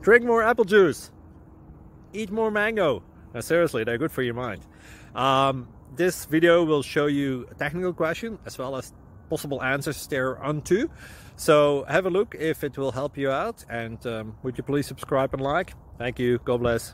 Drink more apple juice. Eat more mango. Now, seriously, they're good for your mind. This video will show you a technical question as well as possible answers thereunto. So have a look if it will help you out, and would you please subscribe and like? Thank you. God bless.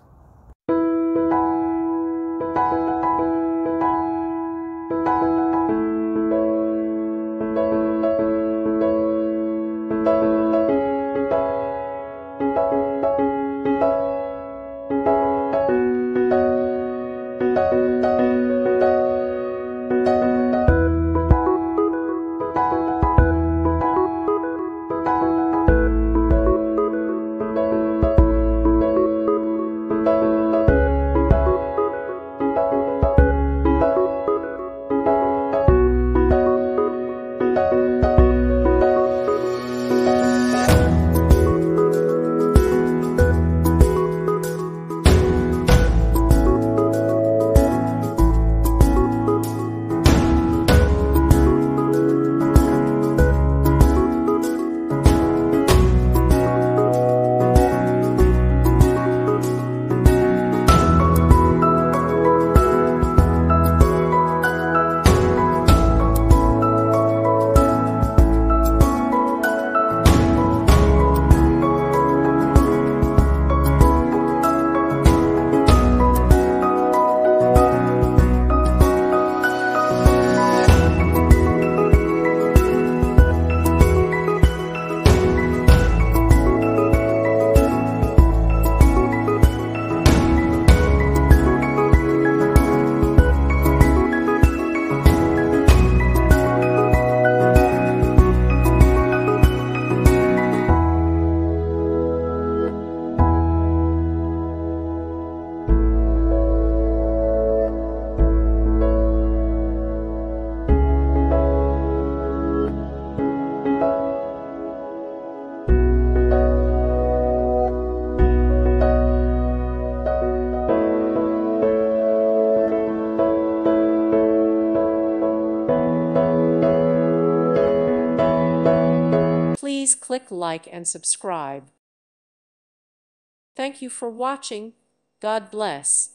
Please click like and subscribe. Thank you for watching. God bless.